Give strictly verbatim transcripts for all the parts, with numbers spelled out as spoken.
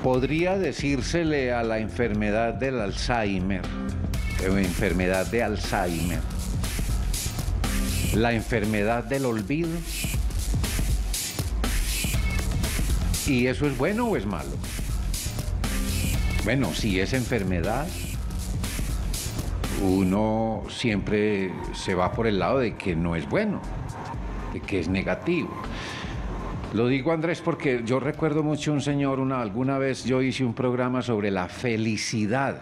podría decírsele a la enfermedad del Alzheimer, o enfermedad de Alzheimer, la enfermedad del olvido. ¿Y eso es bueno o es malo? Bueno, si es enfermedad, uno siempre se va por el lado de que no es bueno, de que es negativo. Lo digo, Andrés, porque yo recuerdo mucho un señor, una, alguna vez yo hice un programa sobre la felicidad,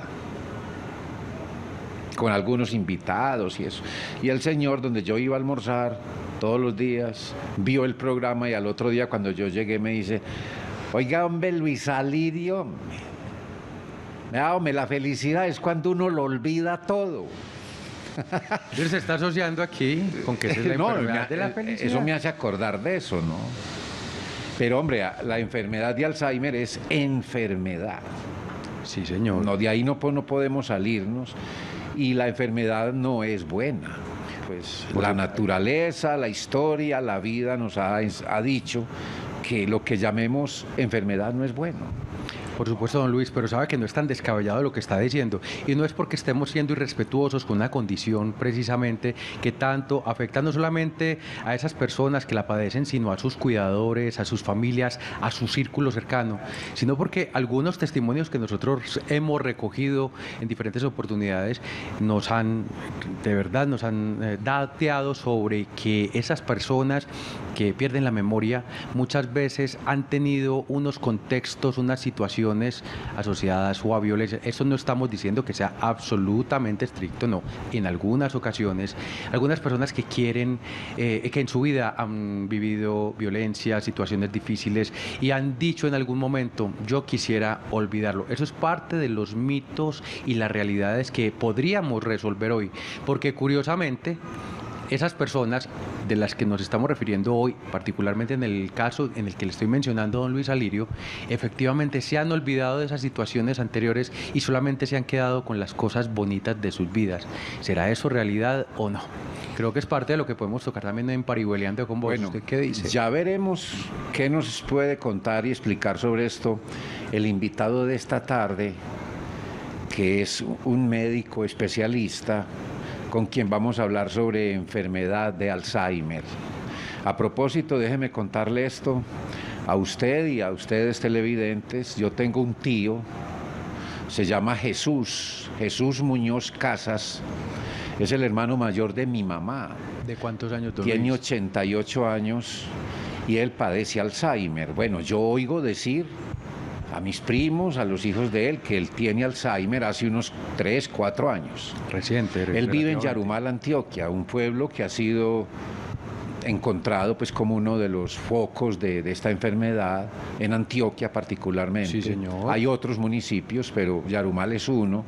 con algunos invitados y eso. Y el señor, donde yo iba a almorzar todos los días, vio el programa y al otro día cuando yo llegué me dice, oiga, hombre, Luis Alirio, mira, hombre, la felicidad es cuando uno lo olvida todo. Entonces se está asociando aquí con que esa es la no, enfermedad me, de la felicidad. Eso me hace acordar de eso, ¿no? Pero, hombre, la enfermedad de Alzheimer es enfermedad. Sí, señor. No, de ahí no, no podemos salirnos. Y la enfermedad no es buena. Pues la naturaleza, la historia, la vida nos ha, ha dicho que lo que llamemos enfermedad no es bueno. Por supuesto, don Luis, pero sabe que no es tan descabellado lo que está diciendo. Y no es porque estemos siendo irrespetuosos con una condición precisamente que tanto afecta no solamente a esas personas que la padecen, sino a sus cuidadores, a sus familias, a su círculo cercano, sino porque algunos testimonios que nosotros hemos recogido en diferentes oportunidades nos han, de verdad, nos han eh, dateado sobre que esas personas que pierden la memoria muchas veces han tenido unos contextos, unas situaciones asociadas o a violencia. Eso no estamos diciendo que sea absolutamente estricto, no. En algunas ocasiones, algunas personas que quieren, eh, que en su vida han vivido violencia, situaciones difíciles y han dicho en algún momento, yo quisiera olvidarlo. Eso es parte de los mitos y las realidades que podríamos resolver hoy, porque curiosamente, esas personas de las que nos estamos refiriendo hoy, particularmente en el caso en el que le estoy mencionando a don Luis Alirio, efectivamente se han olvidado de esas situaciones anteriores y solamente se han quedado con las cosas bonitas de sus vidas. ¿Será eso realidad o no? Creo que es parte de lo que podemos tocar también en Parihueliando con vos. Bueno, ¿usted qué dice? Ya veremos qué nos puede contar y explicar sobre esto el invitado de esta tarde, que es un médico especialista con quien vamos a hablar sobre enfermedad de Alzheimer. A propósito, déjeme contarle esto a usted y a ustedes televidentes. Yo tengo un tío, se llama Jesús, Jesús Muñoz Casas, es el hermano mayor de mi mamá. ¿De cuántos años, don Tiene Luis? ochenta y ocho años y él padece Alzheimer. Bueno, yo oigo decir a mis primos, a los hijos de él, que él tiene Alzheimer hace unos tres, cuatro años. Reciente. Él vive en Yarumal, Antioquia, un pueblo que ha sido encontrado pues como uno de los focos de, de esta enfermedad, en Antioquia particularmente. Sí, señor. Hay otros municipios, pero Yarumal es uno.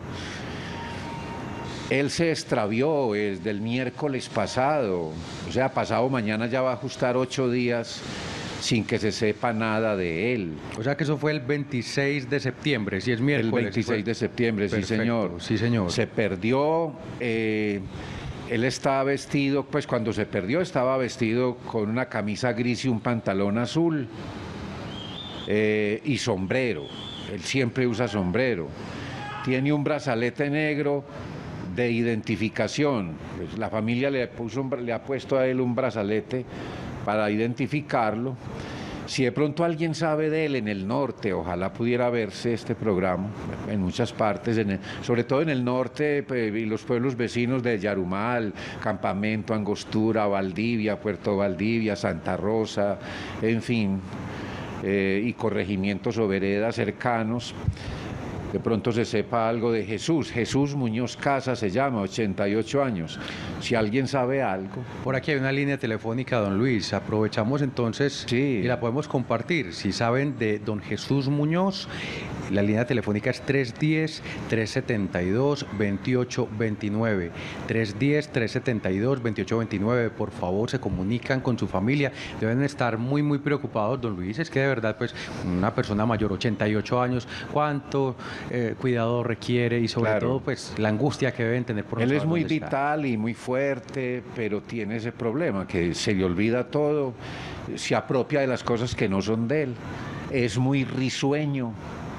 Él se extravió desde el miércoles pasado, o sea, pasado mañana ya va a ajustar ocho días sin que se sepa nada de él. O sea que eso fue el veintiséis de septiembre, si es miércoles. El veintiséis de septiembre, Perfecto, sí señor. Sí señor. Se perdió, eh, él estaba vestido, pues cuando se perdió estaba vestido con una camisa gris y un pantalón azul eh, y sombrero. Él siempre usa sombrero. Tiene un brazalete negro de identificación. Pues la familia le, puso un, le ha puesto a él un brazalete para identificarlo. Si de pronto alguien sabe de él en el norte, ojalá pudiera verse este programa en muchas partes, en el, sobre todo en el norte pues, y los pueblos vecinos de Yarumal, Campamento, Angostura, Valdivia, Puerto Valdivia, Santa Rosa, en fin, eh, y corregimientos o veredas cercanos. De pronto se sepa algo de Jesús. Jesús Muñoz Casas se llama, ochenta y ocho años. Si alguien sabe algo. Por aquí hay una línea telefónica, don Luis. Aprovechamos entonces sí. y la podemos compartir. Si saben de don Jesús Muñoz, la línea telefónica es tres uno cero, tres siete dos, dos ocho dos nueve. tres uno cero, tres siete dos, dos ocho dos nueve. Por favor, se comunican con su familia. Deben estar muy, muy preocupados, don Luis. Es que de verdad, pues, una persona mayor, ochenta y ocho años, ¿cuánto Eh, cuidado requiere y sobre claro. todo pues la angustia que deben tener por él es muy vital está. y muy fuerte, pero tiene ese problema que se le olvida todo, se apropia de las cosas que no son de él, es muy risueño,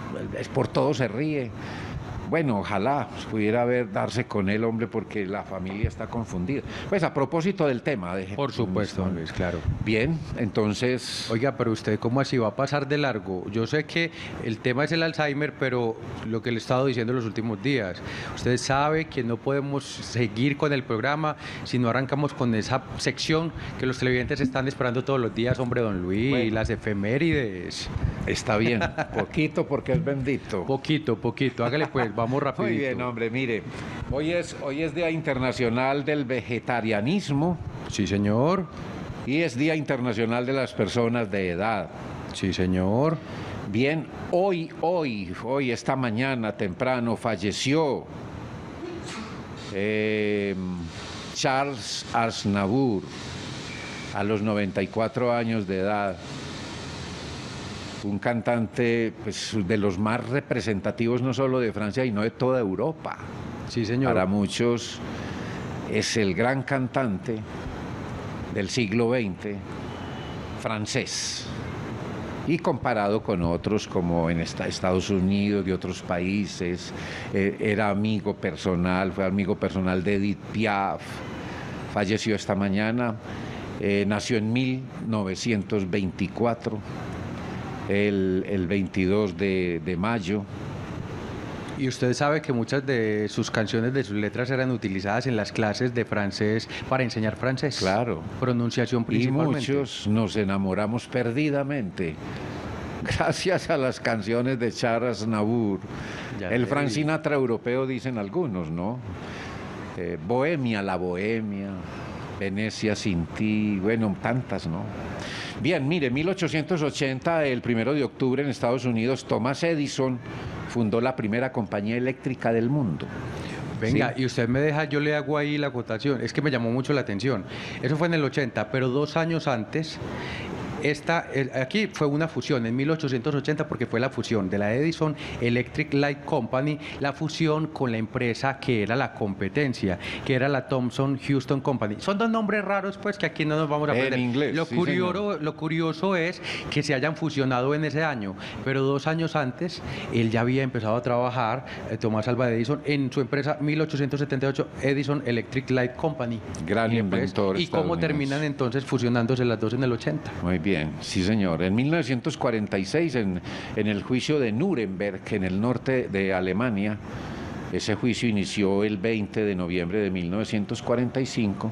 es por todo se ríe. Bueno, ojalá pudiera ver, darse con él, hombre, porque la familia está confundida. Pues a propósito del tema. Deje, Por supuesto, don Luis, claro. Bien, entonces... Oiga, pero usted, ¿cómo así va a pasar de largo? Yo sé que el tema es el Alzheimer, pero lo que le he estado diciendo los últimos días, usted sabe que no podemos seguir con el programa si no arrancamos con esa sección que los televidentes están esperando todos los días, hombre, don Luis, bueno, las efemérides. Está bien, poquito porque es bendito. Poquito, poquito, hágale pues. Vamos rapidito. Muy bien, hombre, mire, hoy es, hoy es Día Internacional del Vegetarianismo. Sí, señor. Y es Día Internacional de las Personas de Edad. Sí, señor. Bien, hoy, hoy, hoy, esta mañana temprano falleció eh, Charles Aznavour a los noventa y cuatro años de edad. Un cantante pues, de los más representativos no solo de Francia, sino de toda Europa. Sí, señor. Para muchos es el gran cantante del siglo veinte francés. Y comparado con otros como en Estados Unidos y otros países, eh, era amigo personal, fue amigo personal de Edith Piaf. Falleció esta mañana, eh, nació en mil novecientos veinticuatro. El, el veintidós de, de mayo. Y usted sabe que muchas de sus canciones, de sus letras, eran utilizadas en las clases de francés para enseñar francés. Claro. Pronunciación principalmente. Y muchos nos enamoramos perdidamente gracias a las canciones de Charles Aznavour. Ya el Frank Sinatra europeo, dicen algunos, ¿no? Eh, Bohemia, la Bohemia, Venecia sin ti, bueno, tantas, ¿no? Bien, mire, mil ochocientos ochenta, el primero de octubre en Estados Unidos, Thomas Edison fundó la primera compañía eléctrica del mundo. Venga, ¿sí? Y usted me deja, yo le hago ahí la acotación, es que me llamó mucho la atención. Eso fue en el ochenta, pero dos años antes, esta, aquí fue una fusión en mil ochocientos ochenta porque fue la fusión de la Edison Electric Light Company, la fusión con la empresa que era la competencia, que era la Thomson Houston Company. Son dos nombres raros pues que aquí no nos vamos a aprender. En inglés, lo, sí, curioso, lo curioso es que se hayan fusionado en ese año, pero dos años antes él ya había empezado a trabajar, eh, Tomás Alva Edison, en su empresa mil ochocientos setenta y ocho Edison Electric Light Company. Gran y inventor. Pues, ¿y cómo terminan entonces fusionándose las dos en el ochenta? Muy bien. Bien, sí señor. En mil novecientos cuarenta y seis, en, en el juicio de Nuremberg, en el norte de Alemania, ese juicio inició el veinte de noviembre de mil novecientos cuarenta y cinco,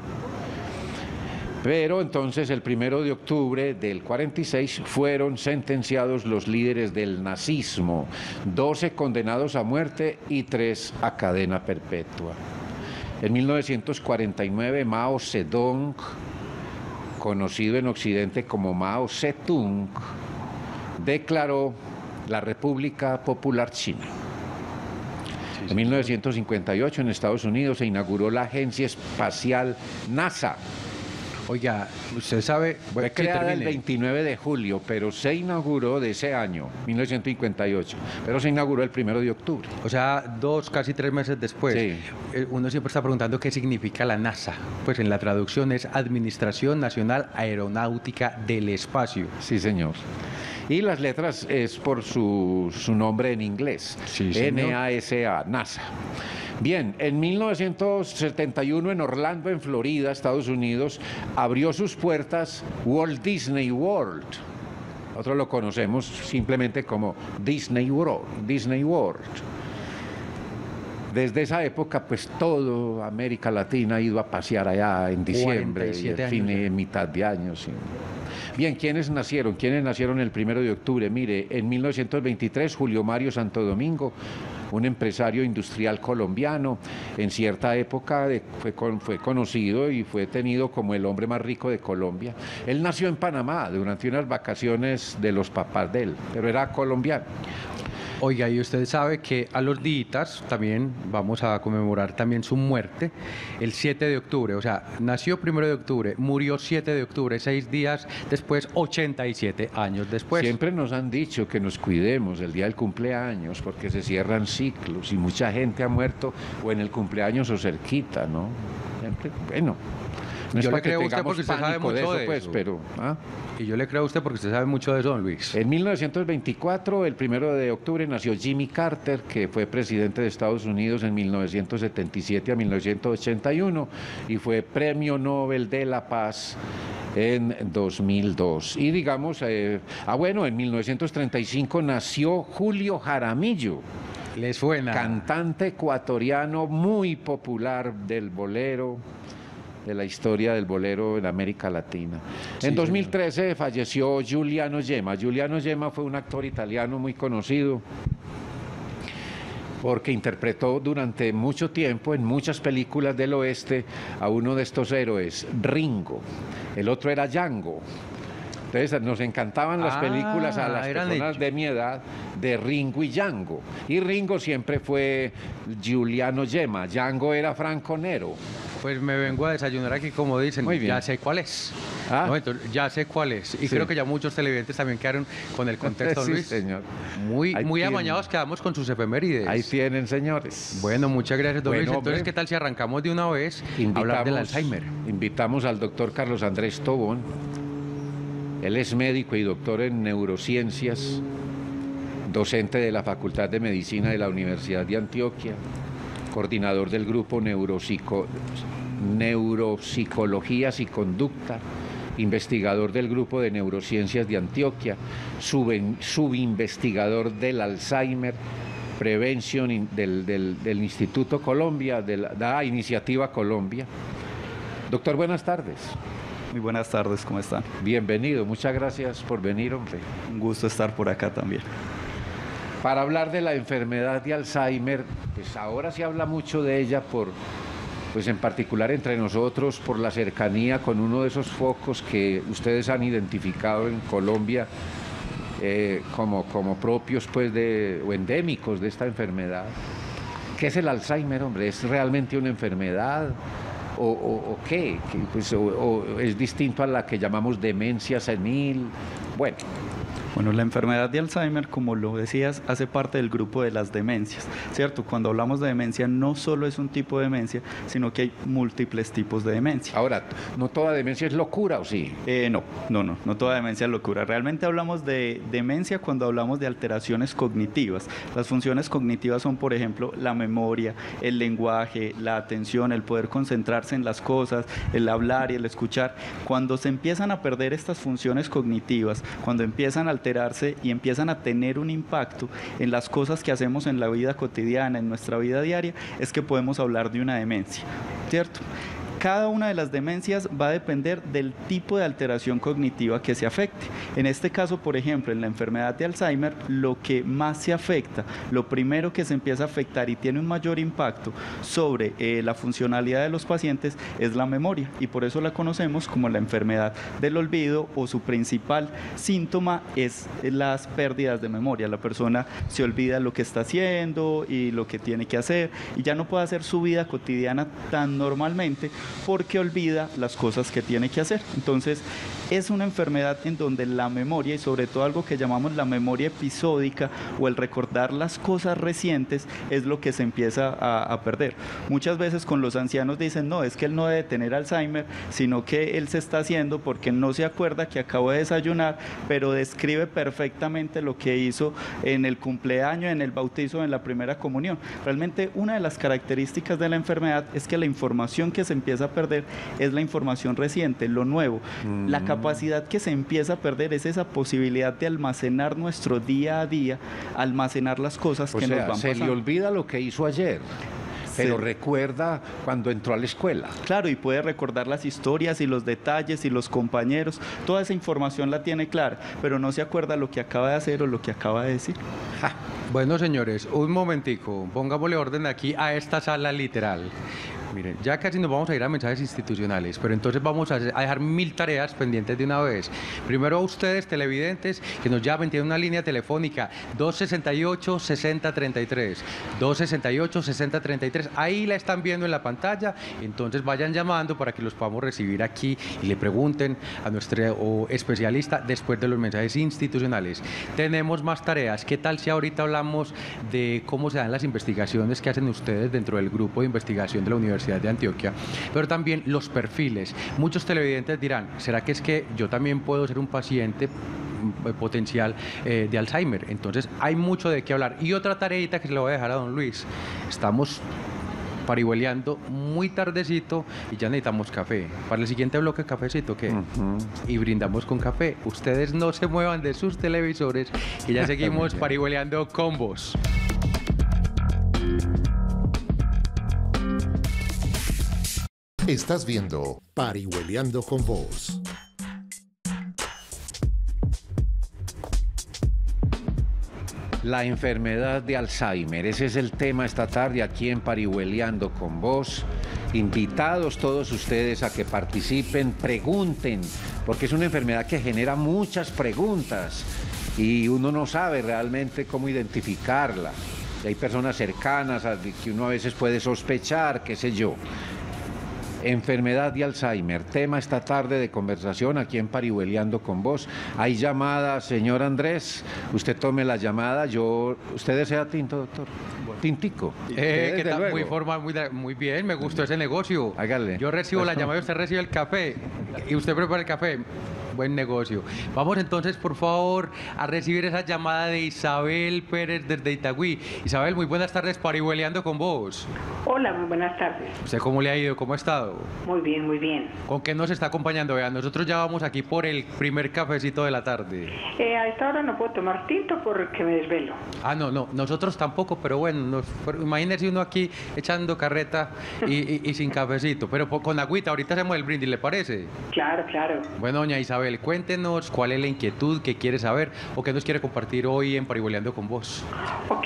pero entonces el primero de octubre del cuarenta y seis fueron sentenciados los líderes del nazismo, doce condenados a muerte y tres a cadena perpetua. En mil novecientos cuarenta y nueve, Mao Zedong, conocido en Occidente como Mao Zedong, declaró la República Popular China. Sí, en mil novecientos cincuenta y ocho en Estados Unidos se inauguró la Agencia Espacial NASA. Oiga, usted sabe... Fue creada el veintinueve de julio, pero se inauguró de ese año, mil novecientos cincuenta y ocho, pero se inauguró el primero de octubre. O sea, dos, casi tres meses después. Sí. Uno siempre está preguntando qué significa la NASA. Pues en la traducción es Administración Nacional Aeronáutica del Espacio. Sí, señor. Y las letras es por su, su nombre en inglés, sí, N A S A, NASA. Bien, en mil novecientos setenta y uno en Orlando, en Florida, Estados Unidos, abrió sus puertas Walt Disney World. Nosotros lo conocemos simplemente como Disney World. Disney World. Desde esa época, pues todo América Latina ha ido a pasear allá en diciembre y el fin de mitad de año. Sí. Bien, ¿quiénes nacieron? ¿Quiénes nacieron el primero de octubre? Mire, en mil novecientos veintitrés, Julio Mario Santo Domingo, un empresario industrial colombiano, en cierta época de, fue, con, fue conocido y fue tenido como el hombre más rico de Colombia. Él nació en Panamá durante unas vacaciones de los papás de él, pero era colombiano. Oiga, y usted sabe que a los días también vamos a conmemorar también su muerte el siete de octubre, o sea, nació primero de octubre, murió siete de octubre, seis días después, ochenta y siete años después. Siempre nos han dicho que nos cuidemos el día del cumpleaños porque se cierran ciclos y mucha gente ha muerto o en el cumpleaños o cerquita, ¿no? Siempre, bueno, No es yo para le que creo a usted tengamos porque usted sabe pánico de mucho eso, de pues, eso. pero... ¿ah? Y yo le creo a usted porque usted sabe mucho de eso, don Luis. En mil novecientos veinticuatro, el primero de octubre, nació Jimmy Carter, que fue presidente de Estados Unidos en mil novecientos setenta y siete a mil novecientos ochenta y uno y fue Premio Nobel de la Paz en dos mil dos. Y digamos, eh, ah bueno, en mil novecientos treinta y cinco nació Julio Jaramillo. ¿Le suena? Cantante ecuatoriano muy popular del bolero, de la historia del bolero en América Latina. Sí, en dos mil trece señor. falleció Giuliano Gemma. Giuliano Gemma fue un actor italiano muy conocido porque interpretó durante mucho tiempo en muchas películas del oeste a uno de estos héroes, Ringo. El otro era Django. Entonces nos encantaban las Ah, películas a las eran personas ellos. de mi edad de Ringo y Django. Y Ringo siempre fue Giuliano Gemma. Django era Franco Nero. Pues me vengo a desayunar aquí, como dicen, Muy bien. ya sé cuál es. ¿Ah? No, entonces, ya sé cuál es. Y Sí. creo que ya muchos televidentes también quedaron con el contexto, don Sí, Luis. señor. Muy, Ahí muy tienen. amañados quedamos con sus efemérides. Ahí tienen, señores. Bueno, muchas gracias, don Bueno, Luis. Entonces, hombre. ¿qué tal si arrancamos de una vez a hablar del Alzheimer? Invitamos al doctor Carlos Andrés Tobón. Él es médico y doctor en neurociencias, docente de la Facultad de Medicina de la Universidad de Antioquia, coordinador del grupo Neuropsico, Neuropsicologías y Conducta, investigador del grupo de neurociencias de Antioquia, sub- subinvestigador del Alzheimer, prevención in- del, del- del Instituto Colombia, de la, la Iniciativa Colombia. Doctor, buenas tardes. Muy buenas tardes, ¿cómo están? Bienvenido, muchas gracias por venir, hombre. Un gusto estar por acá también. Para hablar de la enfermedad de Alzheimer, pues ahora se habla mucho de ella por, pues en particular entre nosotros, por la cercanía con uno de esos focos que ustedes han identificado en Colombia eh, como, como propios, pues, de, o endémicos de esta enfermedad. ¿Qué es el Alzheimer, hombre? ¿Es realmente una enfermedad? ¿O, o, o qué? ¿Qué, pues, o, o es distinto a la que llamamos demencia senil? Bueno. Bueno, la enfermedad de Alzheimer, como lo decías, hace parte del grupo de las demencias, ¿cierto? Cuando hablamos de demencia, no solo es un tipo de demencia, sino que hay múltiples tipos de demencia. Ahora, ¿no toda demencia es locura o sí? Eh, no, no, no, no toda demencia es locura. Realmente hablamos de demencia cuando hablamos de alteraciones cognitivas. Las funciones cognitivas son, por ejemplo, la memoria, el lenguaje, la atención, el poder concentrarse en las cosas, el hablar y el escuchar. Cuando se empiezan a perder estas funciones cognitivas, cuando empiezan a alterarse y empiezan a tener un impacto en las cosas que hacemos en la vida cotidiana, en nuestra vida diaria, es que podemos hablar de una demencia, ¿cierto? Cada una de las demencias va a depender del tipo de alteración cognitiva que se afecte. En este caso, por ejemplo, en la enfermedad de Alzheimer, lo que más se afecta, lo primero que se empieza a afectar y tiene un mayor impacto sobre eh, la funcionalidad de los pacientes es la memoria, y por eso la conocemos como la enfermedad del olvido, o su principal síntoma es las pérdidas de memoria. La persona se olvida lo que está haciendo y lo que tiene que hacer y ya no puede hacer su vida cotidiana tan normalmente, porque olvida las cosas que tiene que hacer. Entonces, es una enfermedad en donde la memoria, y sobre todo algo que llamamos la memoria episódica o el recordar las cosas recientes, es lo que se empieza a, a perder. Muchas veces con los ancianos dicen, no, es que él no debe tener Alzheimer, sino que él se está haciendo porque no se acuerda que acabó de desayunar, pero describe perfectamente lo que hizo en el cumpleaños, en el bautizo, en la primera comunión. Realmente una de las características de la enfermedad es que la información que se empieza a perder es la información reciente, lo nuevo. Mm. La capacidad que se empieza a perder es esa posibilidad de almacenar nuestro día a día, almacenar las cosas o que sea, nos van se pasando. le olvida lo que hizo ayer, pero Sí. recuerda cuando entró a la escuela. Claro, y puede recordar las historias y los detalles y los compañeros, toda esa información la tiene clara, pero no se acuerda lo que acaba de hacer o lo que acaba de decir. Ja. Bueno, señores, un momentico, pongámosle orden aquí a esta sala literal. Miren, ya casi nos vamos a ir a mensajes institucionales, pero entonces vamos a dejar mil tareas pendientes de una vez. Primero a ustedes, televidentes, que nos llamen, tienen una línea telefónica dos sesenta y ocho, sesenta treinta y tres, dos sesenta y ocho, sesenta treinta y tres, ahí la están viendo en la pantalla, entonces vayan llamando para que los podamos recibir aquí y le pregunten a nuestro especialista después de los mensajes institucionales. Tenemos más tareas. ¿Qué tal si ahorita hablamos de cómo se dan las investigaciones que hacen ustedes dentro del grupo de investigación de la Universidad Universidad de Antioquia, pero también los perfiles. Muchos televidentes dirán, ¿será que es que yo también puedo ser un paciente potencial eh, de Alzheimer? Entonces hay mucho de qué hablar. Y otra tareita que se le voy a dejar a don Luis, estamos parihueleando muy tardecito y ya necesitamos café. Para el siguiente bloque, cafecito, ¿qué? Uh-huh. Y brindamos con café. Ustedes no se muevan de sus televisores y ya seguimos parihueleando con vos. Estás viendo Parihueleando con Vos. La enfermedad de Alzheimer, ese es el tema esta tarde aquí en Parihueleando con Vos. Invitados todos ustedes a que participen, pregunten, porque es una enfermedad que genera muchas preguntas y uno no sabe realmente cómo identificarla. Y hay personas cercanas a que uno a veces puede sospechar, qué sé yo. Enfermedad de Alzheimer, tema esta tarde de conversación aquí en Parihueleando con Vos. Hay llamada, señor Andrés, usted tome la llamada, yo, ¿usted desea tinto, doctor? Bueno. Tintico. Eh, ¿qué tal? Muy formal, muy, muy bien, me gustó ese negocio. Hágale. Yo recibo la llamada y usted recibe el café, y usted prepara el café. Buen negocio. Vamos entonces, por favor, a recibir esa llamada de Isabel Pérez desde Itagüí. Isabel, muy buenas tardes, Parihueleando con Vos. Hola, muy buenas tardes. ¿Usted cómo le ha ido? ¿Cómo ha estado? Muy bien, muy bien. ¿Con qué nos está acompañando? Vean, nosotros ya vamos aquí por el primer cafecito de la tarde. Eh, a esta hora no puedo tomar tinto porque me desvelo. Ah, no, no, nosotros tampoco, pero bueno, nos, pero imagínese uno aquí echando carreta y, y, y sin cafecito, pero con agüita, ahorita hacemos el brindis, ¿le parece? Claro, claro. Bueno, doña Isabel, cuéntenos cuál es la inquietud que quiere saber o qué nos quiere compartir hoy en Parihueleando con Vos. Ok.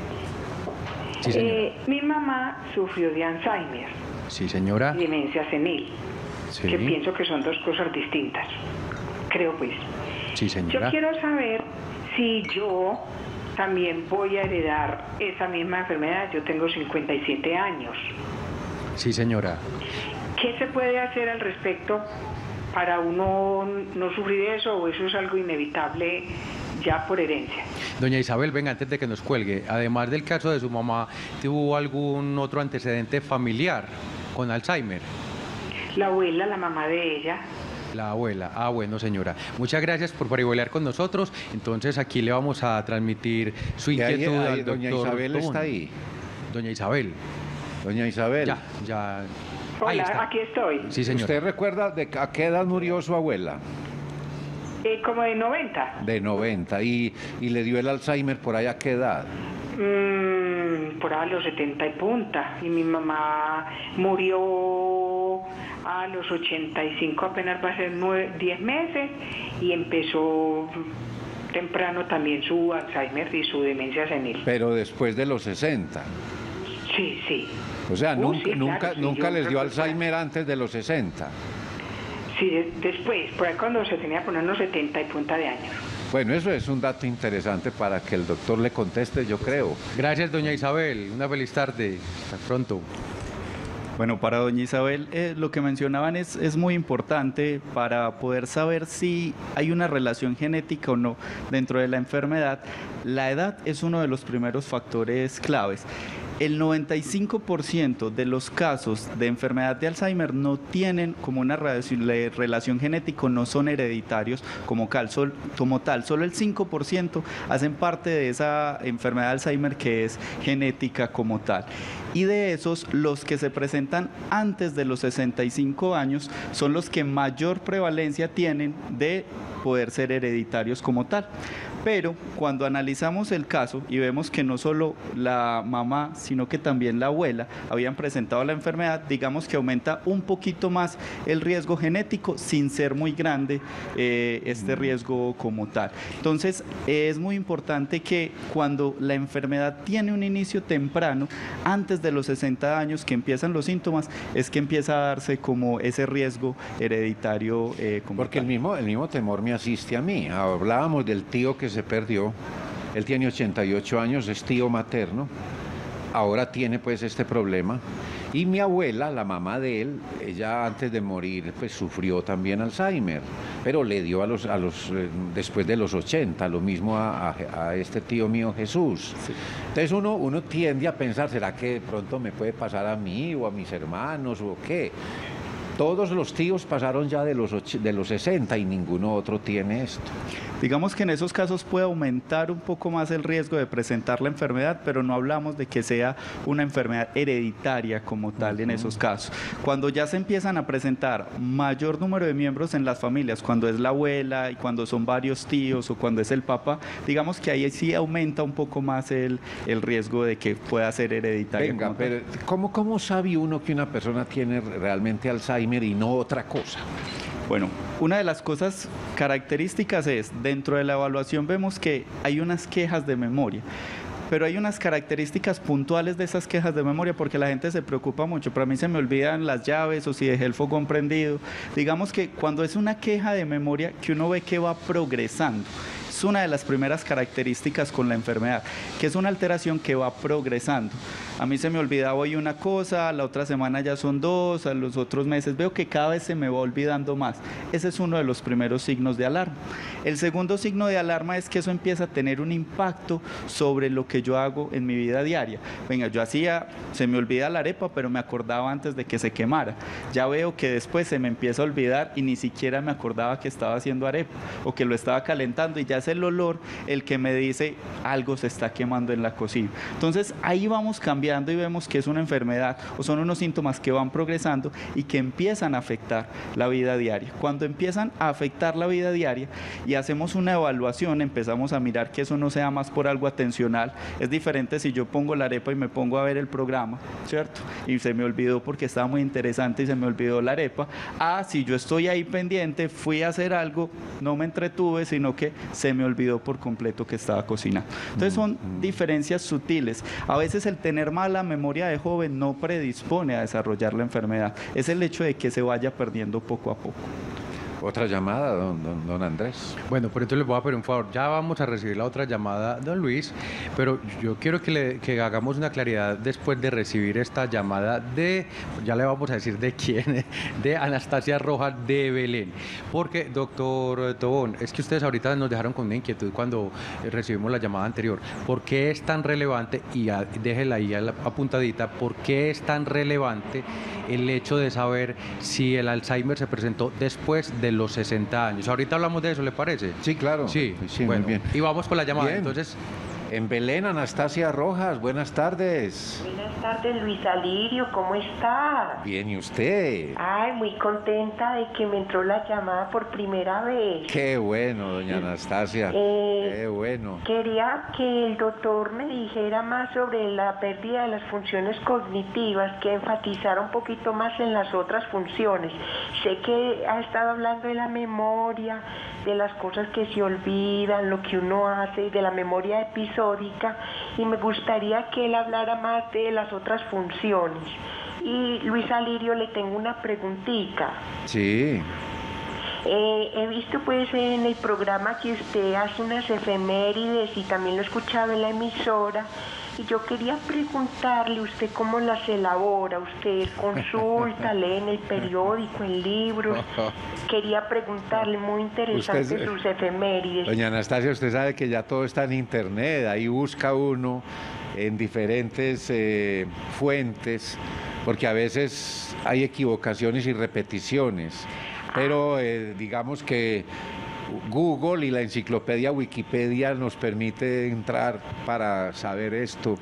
Sí, señora. Eh, mi mamá sufrió de Alzheimer. Sí, señora. Y demencia senil. Sí. Que pienso que son dos cosas distintas. Creo pues. Sí, señora. Yo quiero saber si yo también voy a heredar esa misma enfermedad. Yo tengo cincuenta y siete años. Sí, señora. ¿Qué se puede hacer al respecto para uno no sufrir eso, o eso es algo inevitable ya por herencia? Doña Isabel, venga, antes de que nos cuelgue, además del caso de su mamá, ¿tuvo algún otro antecedente familiar con Alzheimer? La abuela, la mamá de ella. La abuela. Ah, bueno, señora. Muchas gracias por parihuelear con nosotros. Entonces aquí le vamos a transmitir su inquietud ahí, ahí, al doctor. Doña Isabel Tobón. está ahí. Doña Isabel. Doña Isabel. Ya, ya. Hola, aquí estoy. Sí, señor. ¿Usted recuerda de a qué edad murió su abuela? Eh, como de noventa. De noventa. ¿Y, y le dio el Alzheimer por ahí a qué edad? Mm, por ahí a los setenta y punta. Y mi mamá murió a los ochenta y cinco, apenas va a ser nueve, diez meses. Y empezó temprano también su Alzheimer y su demencia senil. Pero después de los sesenta. Sí, sí. O sea, Uh, nunca, sí, claro, nunca, sí, nunca yo les dio creo que Alzheimer antes de los sesenta. Sí, de, después, por ahí cuando se tenía que poner unos setenta y punta de años. Bueno, eso es un dato interesante para que el doctor le conteste, yo creo. Gracias, doña Isabel. Una feliz tarde. Hasta pronto. Bueno, para doña Isabel, eh, lo que mencionaban es, es muy importante para poder saber si hay una relación genética o no dentro de la enfermedad. La edad es uno de los primeros factores claves. El noventa y cinco por ciento de los casos de enfermedad de Alzheimer no tienen como una relación genética, no son hereditarios como tal, como tal. Solo el cinco por ciento hacen parte de esa enfermedad de Alzheimer que es genética como tal. Y de esos, los que se presentan antes de los sesenta y cinco años son los que mayor prevalencia tienen de poder ser hereditarios como tal. Pero cuando analizamos el caso y vemos que no solo la mamá, sino que también la abuela habían presentado la enfermedad, digamos que aumenta un poquito más el riesgo genético sin ser muy grande eh, este riesgo como tal. Entonces, eh, es muy importante que cuando la enfermedad tiene un inicio temprano, antes de los sesenta años que empiezan los síntomas, es que empieza a darse como ese riesgo hereditario eh, como Porque tal. el mismo, el mismo temor me asiste a mí. Hablábamos del tío que se perdió, él tiene ochenta y ocho años, es tío materno, ahora tiene pues este problema Y mi abuela, la mamá de él, ella antes de morir pues sufrió también Alzheimer, pero le dio a los, a los eh, después de los ochenta, lo mismo a, a, a este tío mío Jesús. Sí. Entonces uno, uno tiende a pensar, ¿será que de pronto me puede pasar a mí o a mis hermanos o qué? Todos los tíos pasaron ya de los, de los sesenta y ninguno otro tiene esto. Digamos que en esos casos puede aumentar un poco más el riesgo de presentar la enfermedad, pero no hablamos de que sea una enfermedad hereditaria como tal. Uh-huh. En esos casos. Cuando ya se empiezan a presentar mayor número de miembros en las familias, cuando es la abuela y cuando son varios tíos o cuando es el papá, digamos que ahí sí aumenta un poco más el, el riesgo de que pueda ser hereditaria. Venga, como pero ¿cómo, ¿cómo sabe uno que una persona tiene realmente Alzheimer y no otra cosa? Bueno, una de las cosas características es, dentro de la evaluación vemos que hay unas quejas de memoria, pero hay unas características puntuales de esas quejas de memoria porque la gente se preocupa mucho. Para mí se me olvidan las llaves o si dejé el fogón prendido. Digamos que cuando es una queja de memoria que uno ve que va progresando, es una de las primeras características con la enfermedad, que es una alteración que va progresando. A mí se me olvidaba hoy una cosa, la otra semana ya son dos, a los otros meses veo que cada vez se me va olvidando más. Ese es uno de los primeros signos de alarma. El segundo signo de alarma es que eso empieza a tener un impacto sobre lo que yo hago en mi vida diaria. Venga, yo hacía, se me olvida la arepa, pero me acordaba antes de que se quemara. Ya veo que después se me empieza a olvidar y ni siquiera me acordaba que estaba haciendo arepa o que lo estaba calentando y ya es el olor el que me dice algo se está quemando en la cocina. Entonces ahí vamos cambiando y vemos que es una enfermedad o son unos síntomas que van progresando y que empiezan a afectar la vida diaria. Cuando empiezan a afectar la vida diaria y hacemos una evaluación, empezamos a mirar que eso no sea más por algo atencional. Es diferente si yo pongo la arepa y me pongo a ver el programa, ¿cierto? Y se me olvidó porque estaba muy interesante y se me olvidó la arepa. Ah, si yo estoy ahí pendiente, fui a hacer algo, no me entretuve, sino que se me olvidó por completo que estaba cocinando. Entonces son diferencias sutiles. A veces el tener mala memoria de joven no predispone a desarrollar la enfermedad. Es el hecho de que se vaya perdiendo poco a poco. Otra llamada, don, don, don Andrés. Bueno, pero entonces les voy a pedir un favor. Ya vamos a recibir la otra llamada, don Luis, pero yo quiero que, le, que hagamos una claridad después de recibir esta llamada de, ya le vamos a decir de quién, de Anastasia Rojas de Belén. Porque, doctor Tobón, es que ustedes ahorita nos dejaron con una inquietud cuando recibimos la llamada anterior. ¿Por qué es tan relevante, y a, déjela ahí apuntadita, por qué es tan relevante el hecho de saber si el Alzheimer se presentó después de los sesenta años? Ahorita hablamos de eso, ¿le parece? Sí, claro. Sí, sí, bueno, muy bien. Y vamos con la llamada, bien. Entonces... En Belén, Anastasia Rojas, buenas tardes. Buenas tardes, Luis Alirio, ¿cómo está? Bien, ¿y usted? Ay, muy contenta de que me entró la llamada por primera vez. Qué bueno, doña Anastasia, eh, qué bueno. Quería que el doctor me dijera más sobre la pérdida de las funciones cognitivas, que enfatizara un poquito más en las otras funciones. Sé que ha estado hablando de la memoria, de las cosas que se olvidan, lo que uno hace, de la memoria episódica, y me gustaría que él hablara más de las otras funciones. Y Luis Alirio, le tengo una preguntita. Sí. Eh, he visto pues en el programa que usted hace unas efemérides y también lo he escuchado en la emisora. Y yo quería preguntarle, ¿usted cómo las elabora? ¿Usted consulta, lee en el periódico, en libros? Quería preguntarle, muy interesante usted, sus efemérides. Doña Anastasia, usted sabe que ya todo está en internet, ahí busca uno en diferentes eh, fuentes, porque a veces hay equivocaciones y repeticiones, pero eh, digamos que Google y la enciclopedia Wikipedia nos permite entrar para saber esto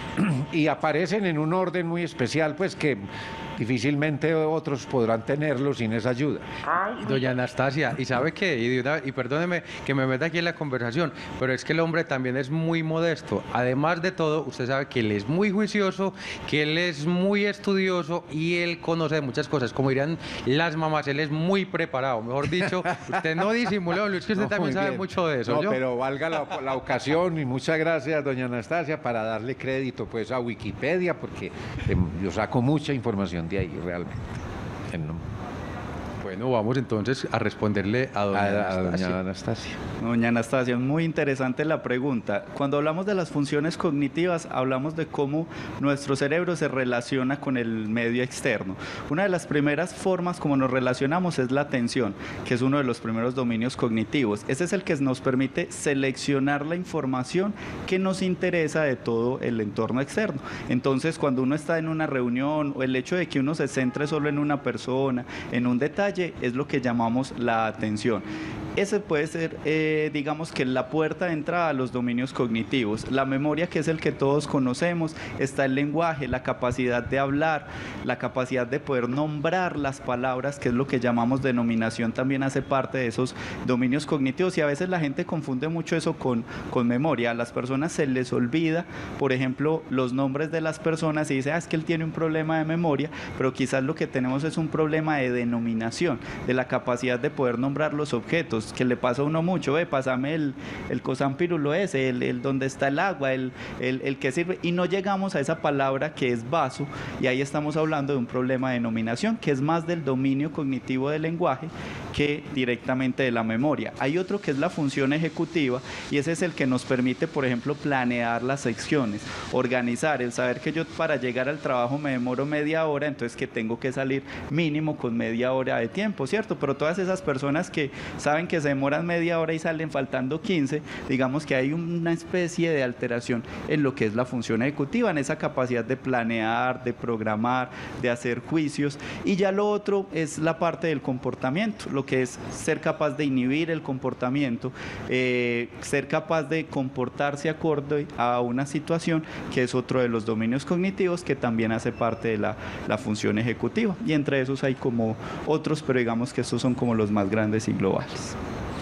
y aparecen en un orden muy especial, pues que difícilmente otros podrán tenerlo sin esa ayuda. Ay, Doña Anastasia, ¿y sabe qué? Y, una, y perdóneme que me meta aquí en la conversación, pero es que el hombre también es muy modesto. Además de todo, usted sabe que él es muy juicioso, que él es muy estudioso y él conoce de muchas cosas. Como dirían las mamás, él es muy preparado. Mejor dicho, usted no disimuló, Luis, que usted no, también sabe bien. mucho de eso. No, ¿yo? pero valga la, la ocasión y muchas gracias, doña Anastasia, para darle crédito pues a Wikipedia, porque eh, yo saco mucha información de ahí realmente. Bueno, vamos entonces a responderle a doña, A, a Anastasia. doña Anastasia. Doña Anastasia, muy interesante la pregunta. Cuando hablamos de las funciones cognitivas, hablamos de cómo nuestro cerebro se relaciona con el medio externo. Una de las primeras formas como nos relacionamos es la atención, que es uno de los primeros dominios cognitivos. Ese es el que nos permite seleccionar la información que nos interesa de todo el entorno externo. Entonces, cuando uno está en una reunión o el hecho de que uno se centre solo en una persona, en un detalle, es lo que llamamos la atención. Ese puede ser, eh, digamos que la puerta de entrada a los dominios cognitivos. La memoria, que es el que todos conocemos, está el lenguaje, la capacidad de hablar, la capacidad de poder nombrar las palabras, que es lo que llamamos denominación, también hace parte de esos dominios cognitivos. Y a veces la gente confunde mucho eso con, con memoria. A las personas se les olvida, por ejemplo, los nombres de las personas y dice, ah, es que él tiene un problema de memoria, pero quizás lo que tenemos es un problema de denominación, de la capacidad de poder nombrar los objetos, que le pasa a uno mucho, eh, pásame el, el cosámpirulo ese, el, el donde está el agua, el, el, el que sirve, y no llegamos a esa palabra que es vaso, y ahí estamos hablando de un problema de denominación, que es más del dominio cognitivo del lenguaje que directamente de la memoria. Hay otro que es la función ejecutiva, y ese es el que nos permite, por ejemplo, planear las secciones, organizar, el saber que yo para llegar al trabajo me demoro media hora, entonces que tengo que salir mínimo con media hora de tiempo, ¿cierto? Pero todas esas personas que saben que se demoran media hora y salen faltando quince, digamos que hay una especie de alteración en lo que es la función ejecutiva, en esa capacidad de planear, de programar, de hacer juicios. Y ya lo otro es la parte del comportamiento, lo que es ser capaz de inhibir el comportamiento, eh, ser capaz de comportarse acorde a una situación, que es otro de los dominios cognitivos que también hace parte de la, la función ejecutiva. Y entre esos hay como otros, pero digamos que estos son como los más grandes y globales.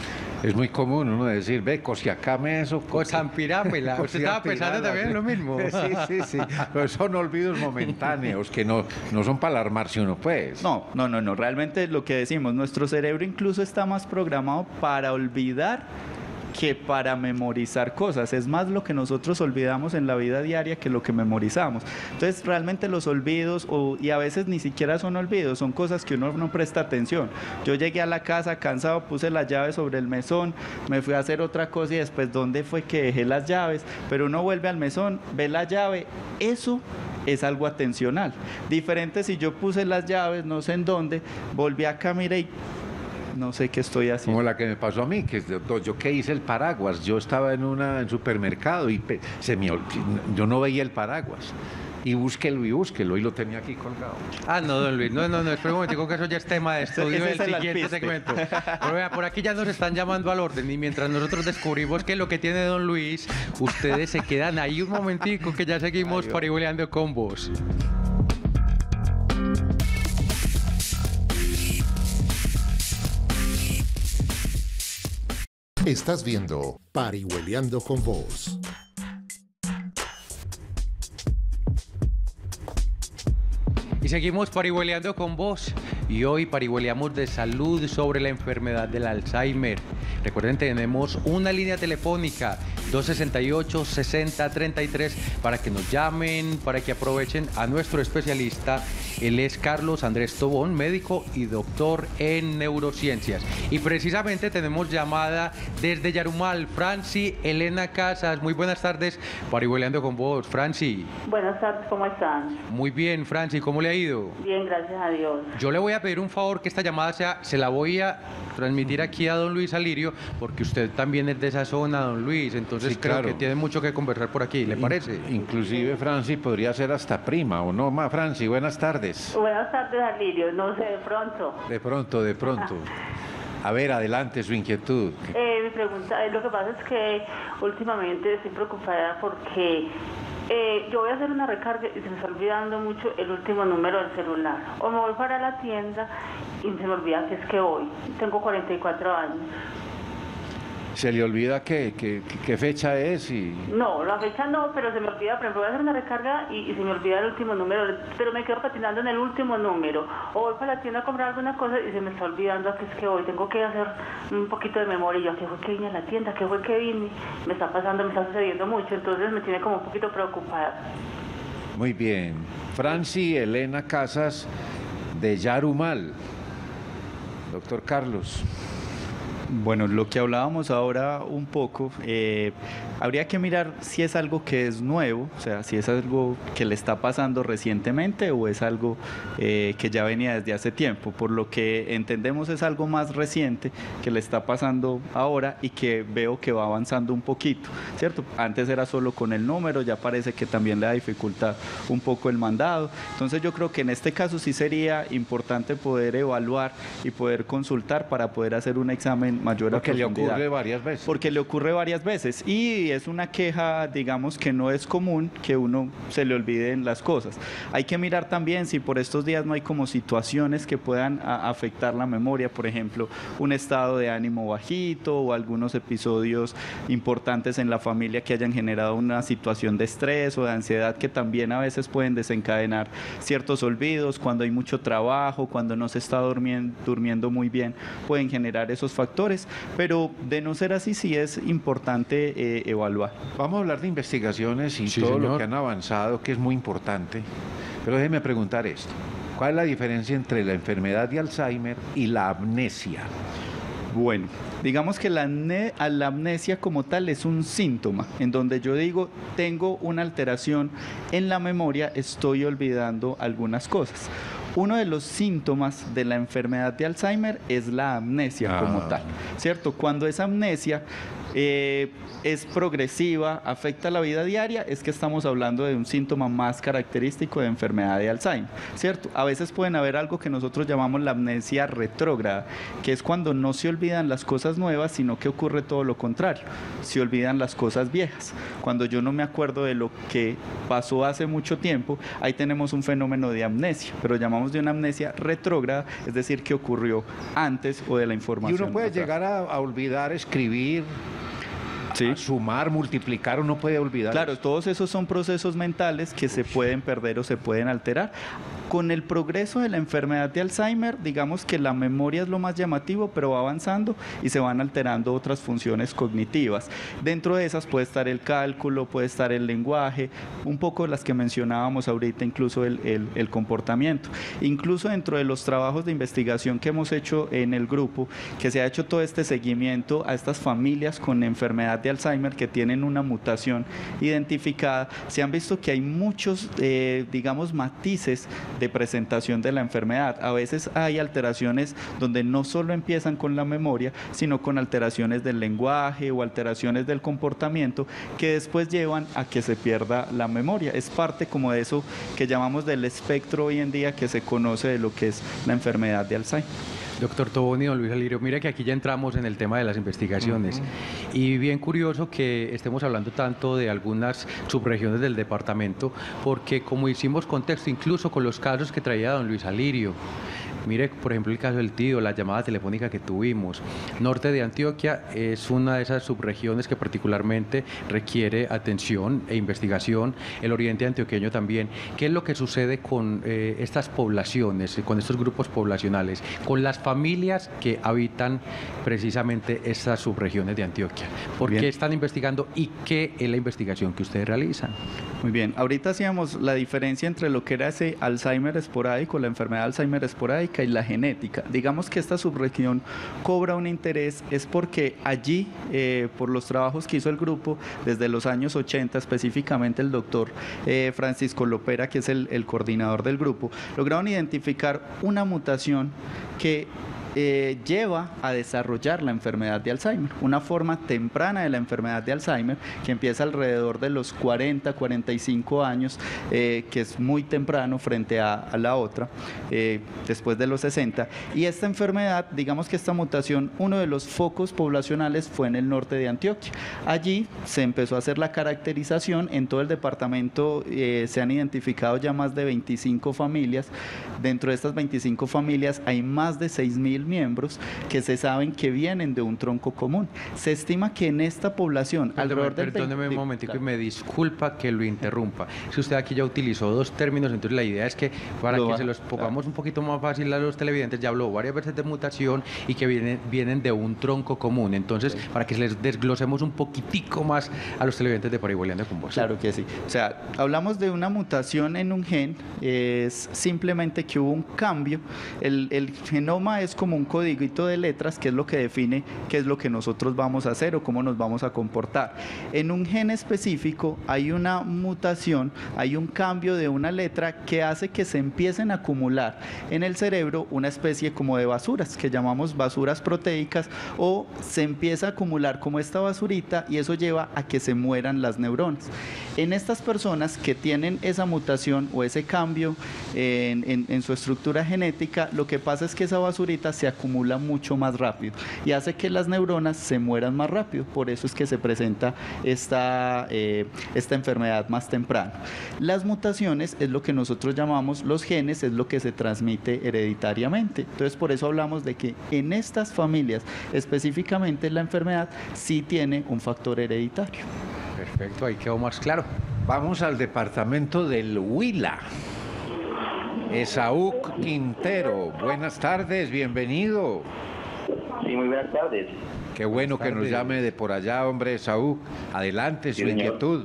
Es muy común uno decir, ve, cosiacame eso. Cosampirámela. Usted estaba pensando también en lo mismo. Sí, sí, sí. Pero son olvidos momentáneos que no, no son para alarmarse uno, pues. No, no, no, no. Realmente lo que decimos, nuestro cerebro incluso está más programado para olvidar que para memorizar cosas. Es más lo que nosotros olvidamos en la vida diaria que lo que memorizamos. Entonces, realmente los olvidos, o, y a veces ni siquiera son olvidos, son cosas que uno no presta atención. Yo llegué a la casa cansado, puse las llaves sobre el mesón, me fui a hacer otra cosa y después, ¿dónde fue que dejé las llaves? Pero uno vuelve al mesón, ve la llave, eso es algo atencional. Diferente si yo puse las llaves, no sé en dónde, volví acá, mire, y no sé qué estoy haciendo. Como la que me pasó a mí, que yo, yo que hice el paraguas, yo estaba en un supermercado y pe, se me, yo no veía el paraguas. Y búsquelo y búsquelo, y lo tenía aquí colgado. Ah, no, don Luis, no, no, no, espera un momentico que eso ya es tema de estudio del siguiente segmento. Pero vea, por aquí ya nos están llamando al orden, y mientras nosotros descubrimos qué es lo que tiene don Luis, ustedes se quedan ahí un momentico que ya seguimos parihueleando con vos. Estás viendo Parihueleando con Vos. Y seguimos parihueleando con vos. Y hoy parihueleamos de salud sobre la enfermedad del Alzheimer. Recuerden, tenemos una línea telefónica dos sesenta y ocho, sesenta treinta y tres para que nos llamen, para que aprovechen a nuestro especialista. Él es Carlos Andrés Tobón, médico y doctor en neurociencias. Y precisamente tenemos llamada desde Yarumal, Franci Elena Casas. Muy buenas tardes, parihueleando con vos, Franci. Buenas tardes, ¿cómo están? Muy bien, Franci, ¿cómo le ha ido? Bien, gracias a Dios. Yo le voy a pedir un favor, que esta llamada sea, se la voy a transmitir aquí a don Luis Alirio, porque usted también es de esa zona, don Luis, entonces Sí, creo claro. que tiene mucho que conversar por aquí, ¿le parece? Inclusive, Franci, podría ser hasta prima, ¿o no? Ma, Franci, buenas tardes. Buenas tardes, Alirio, no sé, de pronto. De pronto, de pronto. A ver, adelante, su inquietud. Eh, mi pregunta, eh, lo que pasa es que últimamente estoy preocupada porque eh, yo voy a hacer una recarga y se me está olvidando mucho el último número del celular. O me voy para la tienda y se me olvida que es que hoy. Tengo cuarenta y cuatro años. ¿Se le olvida qué, qué, qué fecha es? Y... No, la fecha no, pero se me olvida, por ejemplo, voy a hacer una recarga y, y se me olvida el último número, pero me quedo patinando en el último número. O voy para la tienda a comprar alguna cosa y se me está olvidando que es que hoy tengo que hacer un poquito de memoria. Y yo, ¿qué fue que vine a la tienda? ¿Qué fue que vine? Me está pasando, me está sucediendo mucho, entonces me tiene como un poquito preocupada. Muy bien. Franci Elena Casas, de Yarumal. Doctor Carlos. Bueno, lo que hablábamos ahora un poco, eh, habría que mirar si es algo que es nuevo, o sea, si es algo que le está pasando recientemente o es algo eh, que ya venía desde hace tiempo. Por lo que entendemos es algo más reciente que le está pasando ahora y que veo que va avanzando un poquito, ¿cierto? Antes era solo con el número, ya parece que también le da dificultad un poco el mandado. Entonces yo creo que en este caso sí sería importante poder evaluar y poder consultar para poder hacer un examen mayor Porque a le profundidad. ocurre varias veces. Porque le ocurre varias veces y es una queja, digamos, que no es común que uno se le olviden las cosas. Hay que mirar también si por estos días no hay como situaciones que puedan a, afectar la memoria, por ejemplo, un estado de ánimo bajito o algunos episodios importantes en la familia que hayan generado una situación de estrés o de ansiedad que también a veces pueden desencadenar ciertos olvidos, cuando hay mucho trabajo, cuando no se está durmiendo, durmiendo muy bien, pueden generar esos factores. Pero de no ser así, sí es importante eh, evaluar. Vamos a hablar de investigaciones y Sí, todo señor. lo que han avanzado, que es muy importante. Pero déjeme preguntar esto. ¿Cuál es la diferencia entre la enfermedad de Alzheimer y la amnesia? Bueno, digamos que la, amne- la amnesia como tal es un síntoma en donde yo digo, tengo una alteración en la memoria, estoy olvidando algunas cosas. Uno de los síntomas de la enfermedad de Alzheimer es la amnesia Ah. como tal, ¿cierto? Cuando esa amnesia eh, es progresiva, afecta la vida diaria, es que estamos hablando de un síntoma más característico de enfermedad de Alzheimer, ¿cierto? A veces pueden haber algo que nosotros llamamos la amnesia retrógrada, que es cuando no se olvidan las cosas nuevas, sino que ocurre todo lo contrario, se olvidan las cosas viejas. Cuando yo no me acuerdo de lo que pasó hace mucho tiempo, ahí tenemos un fenómeno de amnesia, pero llamamos de una amnesia retrógrada, es decir, que ocurrió antes o de la Y información. uno puede atrás. llegar a, a olvidar escribir, Sí. a sumar, multiplicar, uno puede olvidar. Claro, todos esos son procesos mentales que se pueden perder o se pueden alterar. Con el progreso de la enfermedad de Alzheimer, digamos que la memoria es lo más llamativo, pero va avanzando y se van alterando otras funciones cognitivas. Dentro de esas puede estar el cálculo, puede estar el lenguaje, un poco las que mencionábamos ahorita, incluso el, el, el comportamiento. Incluso dentro de los trabajos de investigación que hemos hecho en el grupo, que se ha hecho todo este seguimiento a estas familias con enfermedad de Alzheimer que tienen una mutación identificada, se han visto que hay muchos, eh, digamos, matices de presentación de la enfermedad. A veces hay alteraciones donde no solo empiezan con la memoria, sino con alteraciones del lenguaje o alteraciones del comportamiento que después llevan a que se pierda la memoria. Es parte como de eso que llamamos del espectro hoy en día que se conoce de lo que es la enfermedad de Alzheimer. Doctor Tobón y don Luis Alirio, mira que aquí ya entramos en el tema de las investigaciones. Uh-huh. Y bien curioso que estemos hablando tanto de algunas subregiones del departamento, porque como hicimos contexto incluso con los casos que traía don Luis Alirio, mire, por ejemplo, el caso del tío, la llamada telefónica que tuvimos. Norte de Antioquia es una de esas subregiones que particularmente requiere atención e investigación. El oriente antioqueño también. ¿Qué es lo que sucede con eh, estas poblaciones, con estos grupos poblacionales, con las familias que habitan precisamente estas subregiones de Antioquia? ¿Por Bien. qué están investigando y qué es la investigación que ustedes realizan? Muy bien, ahorita hacíamos la diferencia entre lo que era ese Alzheimer esporádico, la enfermedad de Alzheimer esporádica y la genética. Digamos que esta subregión cobra un interés es porque allí, eh, por los trabajos que hizo el grupo desde los años ochenta, específicamente el doctor eh, Francisco Lopera, que es el, el coordinador del grupo, lograron identificar una mutación que Eh, lleva a desarrollar la enfermedad de Alzheimer, una forma temprana de la enfermedad de Alzheimer que empieza alrededor de los cuarenta, cuarenta y cinco años, eh, que es muy temprano frente a, a la otra, eh, después de los sesenta. Y esta enfermedad, digamos que esta mutación, uno de los focos poblacionales fue en el norte de Antioquia. Allí se empezó a hacer la caracterización, en todo el departamento eh, se han identificado ya más de veinticinco familias. Dentro de estas veinticinco familias hay más de seis mil miembros que se saben que vienen de un tronco común. Se estima que en esta población, Perdóneme, alrededor del perdóneme un momentico y me disculpa que lo interrumpa. Si usted aquí ya utilizó dos términos, entonces la idea es que para Lo que va- se los pongamos un poquito más fácil a los televidentes, ya habló varias veces de mutación y que vienen, vienen de un tronco común. Entonces, para que les desglosemos un poquitico más a los televidentes de Parihueliando con Vos. Claro que sí. O sea, hablamos de una mutación en un gen, es simplemente que hubo un cambio. El, el genoma es como como un codiguito de letras que es lo que define qué es lo que nosotros vamos a hacer o cómo nos vamos a comportar. En un gen específico hay una mutación, hay un cambio de una letra que hace que se empiecen a acumular en el cerebro una especie como de basuras que llamamos basuras proteicas, o se empieza a acumular como esta basurita y eso lleva a que se mueran las neuronas. En estas personas que tienen esa mutación o ese cambio en, en, en su estructura genética, lo que pasa es que esa basurita se acumula mucho más rápido y hace que las neuronas se mueran más rápido. Por eso es que se presenta esta, eh, esta enfermedad más temprano. Las mutaciones es lo que nosotros llamamos los genes, es lo que se transmite hereditariamente. Entonces, por eso hablamos de que en estas familias, específicamente la enfermedad, sí tiene un factor hereditario. Perfecto, ahí quedó más claro. Vamos al departamento del Huila. Esaú Quintero, buenas tardes, bienvenido. Sí, muy buenas tardes. Qué bueno Buenas que nos tardes. llame de por allá, hombre, Esaú. Adelante, su Sí, señor. inquietud.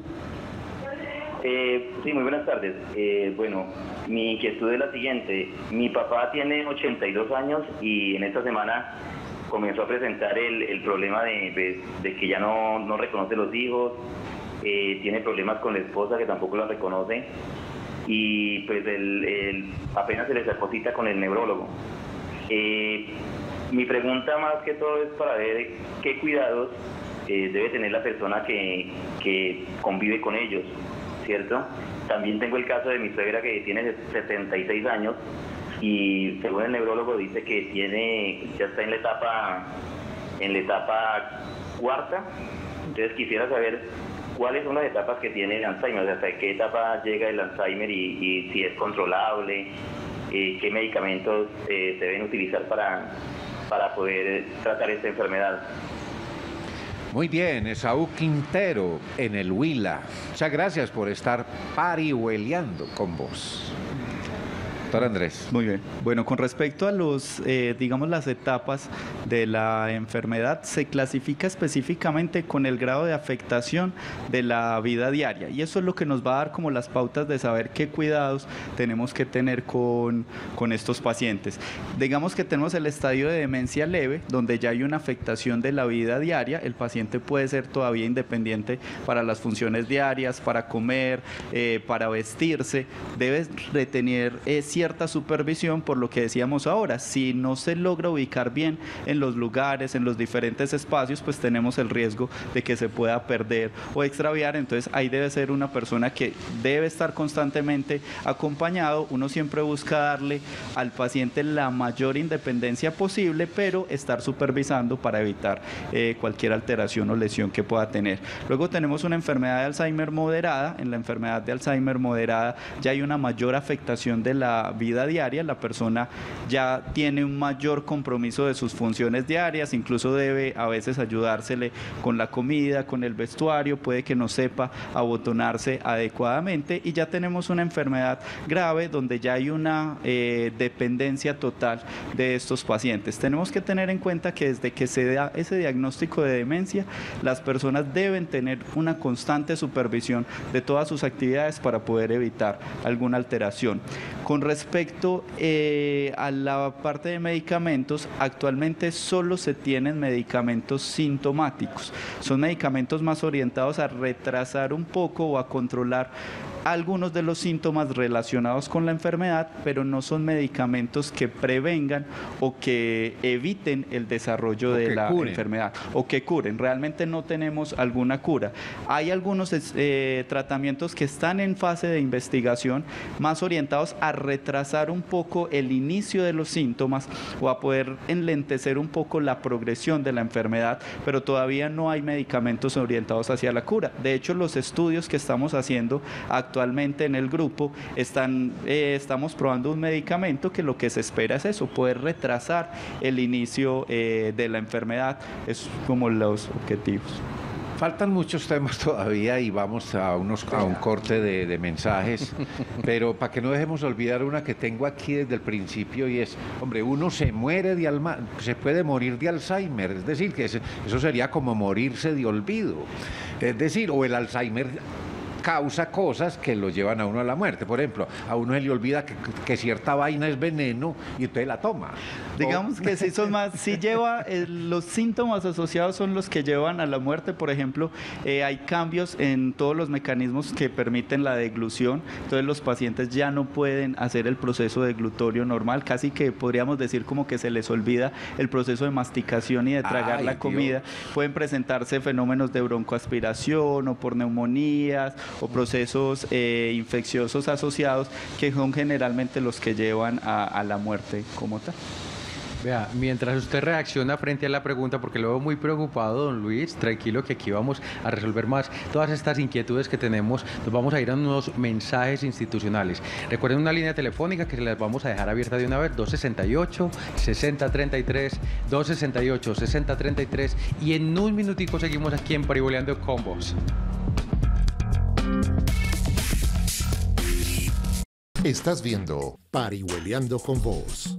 Eh, sí, muy buenas tardes. Eh, bueno, mi inquietud es la siguiente. Mi papá tiene ochenta y dos años y en esta semana comenzó a presentar el, el problema de, de, de que ya no, no reconoce los hijos, eh, tiene problemas con la esposa que tampoco la reconoce y pues el, el, apenas se le sacó cita con el neurólogo. Eh, mi pregunta más que todo es para ver qué cuidados eh, debe tener la persona que, que convive con ellos, ¿cierto? También tengo el caso de mi suegra que tiene setenta y seis años y según el neurólogo dice que tiene, ya está en la etapa, en la etapa cuarta. Entonces quisiera saber cuáles son las etapas que tiene el Alzheimer, o sea, hasta qué etapa llega el Alzheimer y, y si es controlable, eh, qué medicamentos eh, se deben utilizar para, para poder tratar esta enfermedad. Muy bien, Esaú Quintero en el Huila. Muchas gracias por estar parihueleando con vos. Doctor Andrés. Muy bien. Bueno, con respecto a los, eh, digamos, las etapas de la enfermedad, se clasifica específicamente con el grado de afectación de la vida diaria. Y eso es lo que nos va a dar como las pautas de saber qué cuidados tenemos que tener con, con estos pacientes. Digamos que tenemos el estadio de demencia leve, donde ya hay una afectación de la vida diaria. El paciente puede ser todavía independiente para las funciones diarias, para comer, eh, para vestirse. Debe retener eh, cierta supervisión, por lo que decíamos ahora, si no se logra ubicar bien en los lugares, en los diferentes espacios, pues tenemos el riesgo de que se pueda perder o extraviar. Entonces ahí debe ser una persona que debe estar constantemente acompañado. Uno siempre busca darle al paciente la mayor independencia posible, pero estar supervisando para evitar eh, cualquier alteración o lesión que pueda tener. Luego tenemos una enfermedad de Alzheimer moderada. En la enfermedad de Alzheimer moderada ya hay una mayor afectación de la vida diaria, la persona ya tiene un mayor compromiso de sus funciones diarias, incluso debe a veces ayudársele con la comida, con el vestuario, puede que no sepa abotonarse adecuadamente, y ya tenemos una enfermedad grave donde ya hay una eh, dependencia total de estos pacientes. Tenemos que tener en cuenta que desde que se da ese diagnóstico de demencia, las personas deben tener una constante supervisión de todas sus actividades para poder evitar alguna alteración. Con respecto eh, a la parte de medicamentos, actualmente solo se tienen medicamentos sintomáticos. Son medicamentos más orientados a retrasar un poco o a controlar algunos de los síntomas relacionados con la enfermedad, pero no son medicamentos que prevengan o que eviten el desarrollo de la curen. enfermedad o que curen. Realmente no tenemos alguna cura. Hay algunos eh, tratamientos que están en fase de investigación, más orientados a retrasar un poco el inicio de los síntomas o a poder enlentecer un poco la progresión de la enfermedad, pero todavía no hay medicamentos orientados hacia la cura. De hecho, los estudios que estamos haciendo actualmente Actualmente en el grupo están, eh, estamos probando un medicamento que lo que se espera es eso, poder retrasar el inicio eh, de la enfermedad. Es como los objetivos. Faltan muchos temas todavía y vamos a, unos, a un corte de, de mensajes, pero para que no dejemos olvidar una que tengo aquí desde el principio, y es, hombre, uno se muere de alma, se puede morir de Alzheimer, es decir, que eso sería como morirse de olvido, es decir, o el Alzheimer causa cosas que lo llevan a uno a la muerte. Por ejemplo, a uno se le olvida que, que cierta vaina es veneno y usted la toma. Digamos que sí son más, sí lleva, eh, los síntomas asociados son los que llevan a la muerte. Por ejemplo, eh, hay cambios en todos los mecanismos que permiten la deglución, entonces los pacientes ya no pueden hacer el proceso deglutorio normal, casi que podríamos decir como que se les olvida el proceso de masticación y de tragar Ay, la comida. Dios. Pueden presentarse fenómenos de broncoaspiración o por neumonías o procesos eh, infecciosos asociados que son generalmente los que llevan a, a la muerte como tal. Vea, mientras usted reacciona frente a la pregunta, porque lo veo muy preocupado, don Luis, tranquilo que aquí vamos a resolver más todas estas inquietudes que tenemos. Nos vamos a ir a unos mensajes institucionales. Recuerden una línea telefónica que se las vamos a dejar abierta de una vez, dos sesenta y ocho, sesenta treinta y tres, dos sesenta y ocho, sesenta treinta y tres, y en un minutico seguimos aquí en Parihueliando con Vos. Estás viendo Parihueliando con Vos.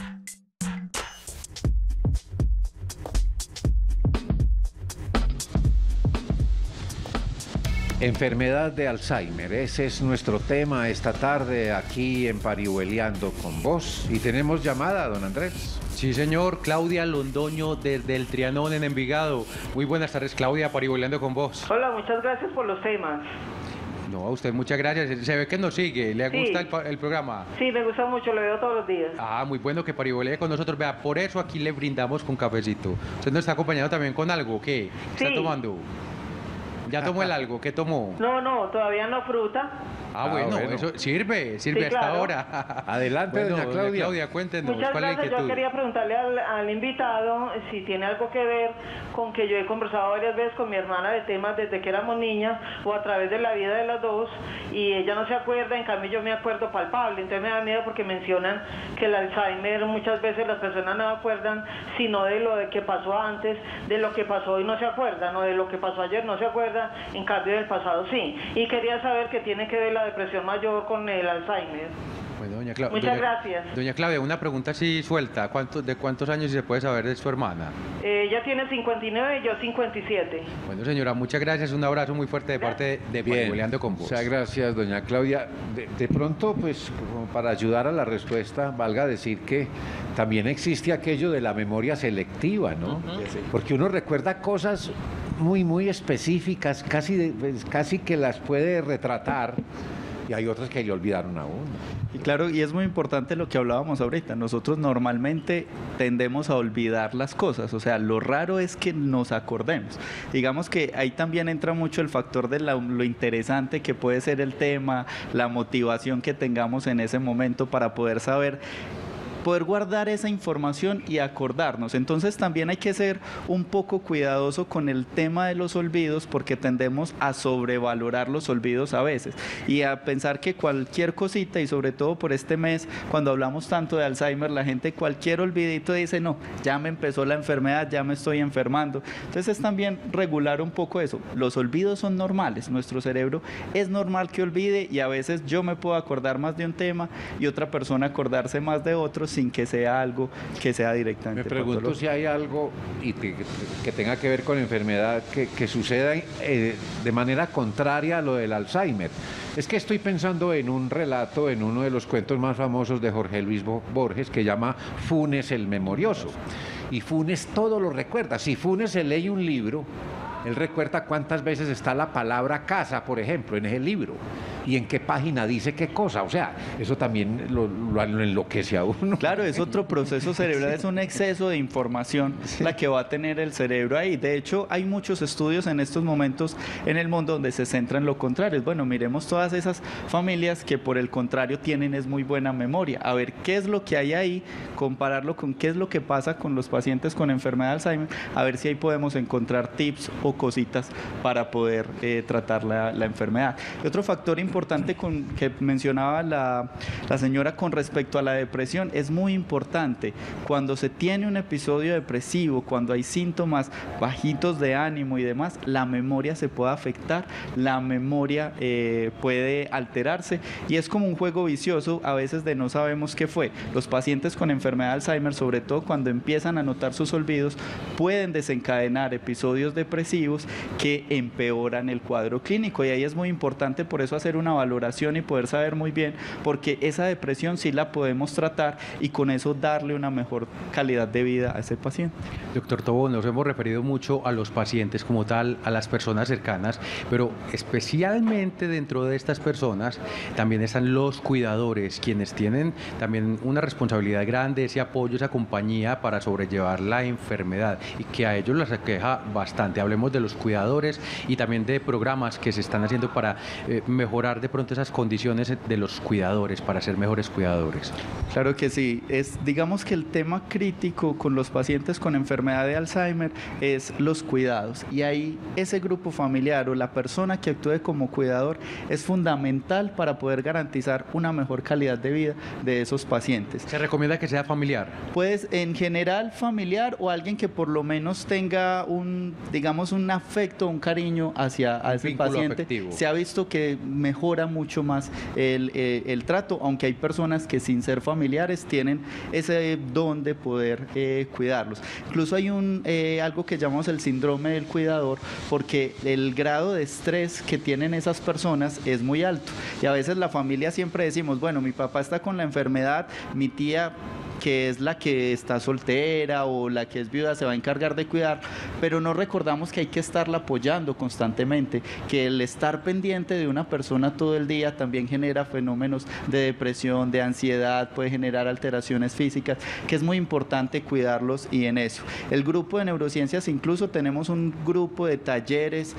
Enfermedad de Alzheimer, ese es nuestro tema esta tarde aquí en Parihueliando con Vos. Y tenemos llamada, don Andrés. Sí, señor. Claudia Londoño desde el Trianón en Envigado. Muy buenas tardes, Claudia, Parihueliando con Vos. Hola, muchas gracias por los temas. No, a usted muchas gracias. Se ve que nos sigue. ¿Le Sí. gusta el, el programa? Sí, me gusta mucho, lo veo todos los días. Ah, muy bueno que parihuelee con nosotros. Vea, por eso aquí le brindamos con cafecito. ¿Usted nos está acompañando también con algo? ¿Qué? ¿Qué Sí. está tomando? ¿Ya tomó el algo? ¿Qué tomó? No, no, todavía no fruta. Ah, Ah, bueno, bueno. eso sirve, sirve Sí, hasta claro. ahora. Adelante, Bueno, doña Claudia. Claudia, cuéntenos, Muchas ¿cuál es la gracias. Yo inquietud? quería preguntarle al, al invitado si tiene algo que ver con que yo he conversado varias veces con mi hermana de temas desde que éramos niñas o a través de la vida de las dos y ella no se acuerda, en cambio yo me acuerdo palpable. Entonces me da miedo porque mencionan que el Alzheimer muchas veces las personas no se acuerdan sino de lo de que pasó antes, de lo que pasó hoy no se acuerdan, o de lo que pasó ayer no se acuerdan, en cambio del pasado sí. Y quería saber qué tiene que ver la depresión mayor con el Alzheimer. Bueno, doña Cla- Muchas doña- gracias. Doña Claudia, una pregunta así suelta. ¿Cuánto, ¿De cuántos años si se puede saber de su hermana? Eh, ella tiene cincuenta y nueve y yo cincuenta y siete. Bueno, señora, muchas gracias. Un abrazo muy fuerte de parte de Bien, Parihueliando con Vos. muchas gracias, doña Claudia. De, de pronto, pues, como para ayudar a la respuesta, valga decir que también existe aquello de la memoria selectiva, ¿no? Porque uno recuerda cosas muy, muy específicas, casi, de- pues, casi que las puede retratar, y hay otras que le olvidaron a uno. Y claro, y es muy importante lo que hablábamos ahorita. Nosotros normalmente tendemos a olvidar las cosas, o sea, lo raro es que nos acordemos. Digamos que ahí también entra mucho el factor de la- lo interesante que puede ser el tema, la motivación que tengamos en ese momento para poder saber poder guardar esa información y acordarnos. Entonces también hay que ser un poco cuidadoso con el tema de los olvidos porque tendemos a sobrevalorar los olvidos a veces y a pensar que cualquier cosita, y sobre todo por este mes, cuando hablamos tanto de Alzheimer, la gente cualquier olvidito dice, no, ya me empezó la enfermedad, ya me estoy enfermando. Entonces es también regular un poco eso. Los olvidos son normales, nuestro cerebro es normal que olvide y a veces yo me puedo acordar más de un tema y otra persona acordarse más de otro sin que sea algo que sea directamente Me pregunto patológico. si hay algo y que, que tenga que ver con enfermedad que, que suceda eh, de manera contraria a lo del Alzheimer. Es que estoy pensando en un relato, en uno de los cuentos más famosos de Jorge Luis Bo- Borges, que llama Funes el Memorioso. Y Funes todo lo recuerda. Si Funes se lee un libro, él recuerda cuántas veces está la palabra casa, por ejemplo, en ese libro, y en qué página dice qué cosa. O sea, eso también lo, lo, lo enloquece a uno. Claro, es otro proceso cerebral, es un exceso de información la que va a tener el cerebro ahí. De hecho, hay muchos estudios en estos momentos en el mundo donde se centran en lo contrario. Bueno, miremos todas esas familias que por el contrario tienen es muy buena memoria. A ver qué es lo que hay ahí, compararlo con qué es lo que pasa con los pacientes con enfermedad de Alzheimer, a ver si ahí podemos encontrar tips o cositas para poder eh, tratar la, la enfermedad. Y otro factor importante importante con, que mencionaba la, la señora con respecto a la depresión, es muy importante cuando se tiene un episodio depresivo, cuando hay síntomas bajitos de ánimo y demás, la memoria se puede afectar, la memoria eh, puede alterarse y es como un juego vicioso a veces de no sabemos qué fue. Los pacientes con enfermedad de Alzheimer, sobre todo cuando empiezan a notar sus olvidos, pueden desencadenar episodios depresivos que empeoran el cuadro clínico y ahí es muy importante por eso hacer una valoración y poder saber muy bien, porque esa depresión sí la podemos tratar y con eso darle una mejor calidad de vida a ese paciente. Doctor Tobón, nos hemos referido mucho a los pacientes como tal, a las personas cercanas, pero especialmente dentro de estas personas también están los cuidadores, quienes tienen también una responsabilidad grande, ese apoyo, esa compañía para sobrellevar la enfermedad y que a ellos les aqueja bastante. Hablemos de los cuidadores y también de programas que se están haciendo para eh, mejorar de pronto esas condiciones de los cuidadores, para ser mejores cuidadores. Claro que sí, es digamos que el tema crítico con los pacientes con enfermedad de Alzheimer es los cuidados y ahí ese grupo familiar o la persona que actúe como cuidador es fundamental para poder garantizar una mejor calidad de vida de esos pacientes. ¿Se recomienda que sea familiar? Pues en general familiar o alguien que por lo menos tenga un, digamos, un afecto, un cariño hacia a ese paciente. Afectivo. Se ha visto que mejora mucho más el, eh, el trato, aunque hay personas que sin ser familiares tienen ese don de poder eh, cuidarlos. Incluso hay un eh, algo que llamamos el síndrome del cuidador, porque el grado de estrés que tienen esas personas es muy alto y a veces la familia siempre decimos, bueno, mi papá está con la enfermedad, mi tía que es la que está soltera o la que es viuda se va a encargar de cuidar, pero no recordamos que hay que estarla apoyando constantemente, que el estar pendiente de una persona todo el día también genera fenómenos de depresión, de ansiedad, puede generar alteraciones físicas, que es muy importante cuidarlos y en eso. El grupo de neurociencias, incluso tenemos un grupo de talleres,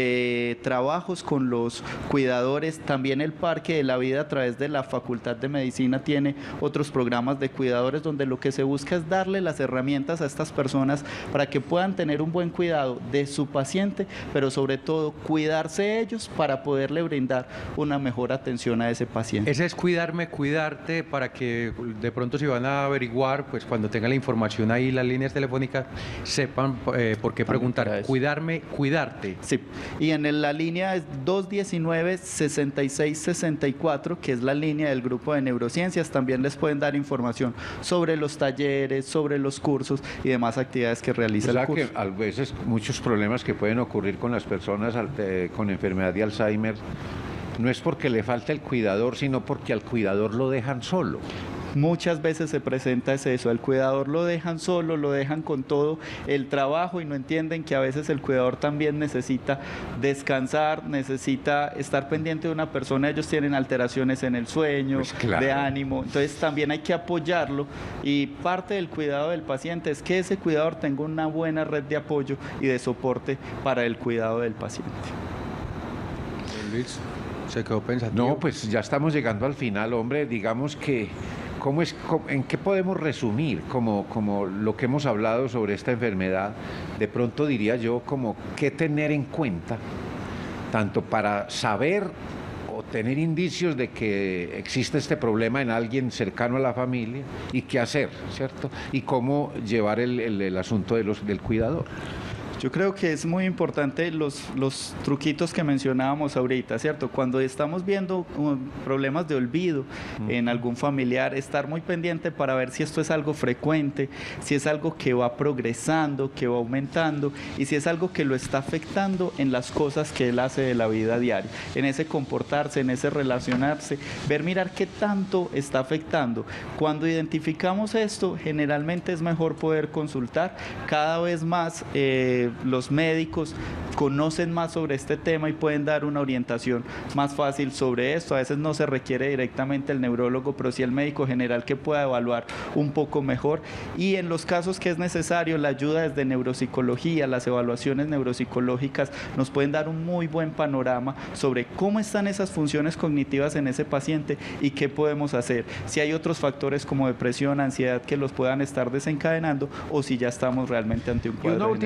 de trabajos con los cuidadores, también el Parque de la Vida a través de la Facultad de Medicina tiene otros programas de cuidadores donde lo que se busca es darle las herramientas a estas personas para que puedan tener un buen cuidado de su paciente, pero sobre todo cuidarse ellos para poderle brindar una mejor atención a ese paciente. Ese es cuidarme, cuidarte, para que de pronto si van a averiguar, pues cuando tengan la información ahí, las líneas telefónicas, sepan eh, por qué preguntar. Cuidarme, cuidarte. Sí, y en la línea es dos diecinueve, sesenta y seis sesenta y cuatro, que es la línea del grupo de neurociencias. También les pueden dar información sobre los talleres, sobre los cursos y demás actividades que realiza o sea el curso. Que a veces muchos problemas que pueden ocurrir con las personas con enfermedad de Alzheimer no es porque le falta el cuidador, sino porque al cuidador lo dejan solo. Muchas veces se presenta eso, el cuidador lo dejan solo, lo dejan con todo el trabajo y no entienden que a veces el cuidador también necesita descansar, necesita estar pendiente de una persona, ellos tienen alteraciones en el sueño, pues claro, de ánimo, entonces también hay que apoyarlo y parte del cuidado del paciente es que ese cuidador tenga una buena red de apoyo y de soporte para el cuidado del paciente. Luis, se quedó pensativo. No, pues ya estamos llegando al final, hombre, digamos que ¿Cómo es, cómo, ¿en qué podemos resumir como, como lo que hemos hablado sobre esta enfermedad? De pronto diría yo como qué tener en cuenta, tanto para saber o tener indicios de que existe este problema en alguien cercano a la familia y qué hacer, ¿cierto? Y cómo llevar el, el, el asunto de los, del cuidador. Yo creo que es muy importante los, los truquitos que mencionábamos ahorita, ¿cierto? Cuando estamos viendo um, problemas de olvido uh-huh. en algún familiar, estar muy pendiente para ver si esto es algo frecuente, si es algo que va progresando, que va aumentando y si es algo que lo está afectando en las cosas que él hace de la vida diaria, en ese comportarse, en ese relacionarse, ver, mirar qué tanto está afectando. Cuando identificamos esto, generalmente es mejor poder consultar. Cada vez más eh, los médicos conocen más sobre este tema y pueden dar una orientación más fácil sobre esto. A veces no se requiere directamente el neurólogo, pero sí el médico general que pueda evaluar un poco mejor. Y en los casos que es necesario, la ayuda desde neuropsicología, las evaluaciones neuropsicológicas nos pueden dar un muy buen panorama sobre cómo están esas funciones cognitivas en ese paciente y qué podemos hacer. Si hay otros factores como depresión, ansiedad que los puedan estar desencadenando o si ya estamos realmente ante un cuadro. Y una última degenerativo. cosa,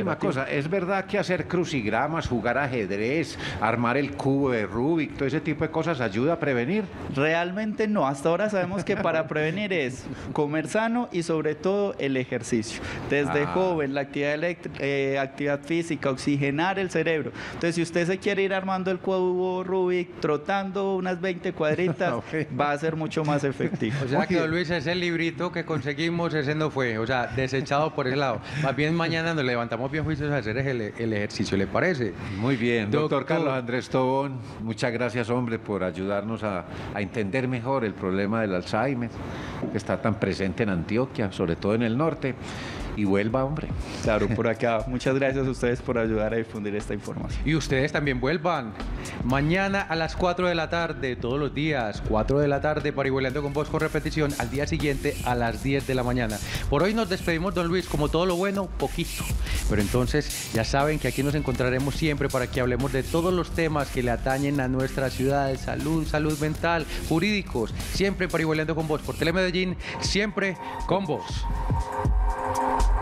¿es verdad que hacer crucigramas, jugar ajedrez, armar el cubo de Rubik, todo ese tipo de cosas ayuda a prevenir? Realmente no, hasta ahora sabemos que para prevenir es comer sano y sobre todo el ejercicio. Desde Ah. joven, la actividad, elect- eh, actividad física, oxigenar el cerebro. Entonces, si usted se quiere ir armando el cubo Rubik, trotando unas veinte cuadritas, Ok. va a ser mucho más efectivo. O sea que, Oye. don Luis, ese librito que conseguimos, ese no fue, o sea, desechado por ese lado. Más bien mañana nos levantamos bien juicios a hacer el, el ejercicio, ¿le parece? Muy bien, doctor, Doctor. Carlos Andrés Tobón, muchas gracias, hombre, por ayudarnos a, a entender mejor el problema del Alzheimer, que está tan presente en Antioquia, sobre todo en el norte. Y vuelva, hombre. Claro, por acá. Muchas gracias a ustedes por ayudar a difundir esta información. Y ustedes también vuelvan. Mañana a las cuatro de la tarde, todos los días, cuatro de la tarde, Parihueliando con Voz con repetición, al día siguiente a las diez de la mañana. Por hoy nos despedimos, don Luis, como todo lo bueno, poquito. Pero entonces ya saben que aquí nos encontraremos siempre para que hablemos de todos los temas que le atañen a nuestra ciudad, salud, salud mental, jurídicos, siempre Parihueliando con Voz por Telemedellín, siempre con vos.